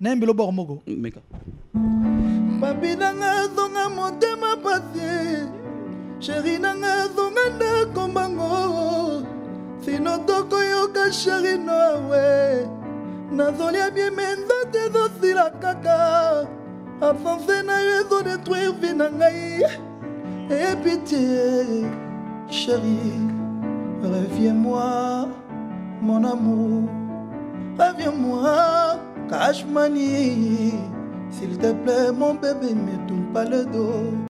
Nembilo bormogo. Meka. Papi nanga zonga motema pasi. Chéri nanga zonga na kombango. Sino toko yoka chéri noawe. Nazolia bien menza te dosila kaka. Absence na yezo détruire vie nangai. Et pitié, chérie, reviens-moi, mon amour. Reviens-moi, Cash Money. S'il te plaît, mon bébé, ne tourne pas le dos.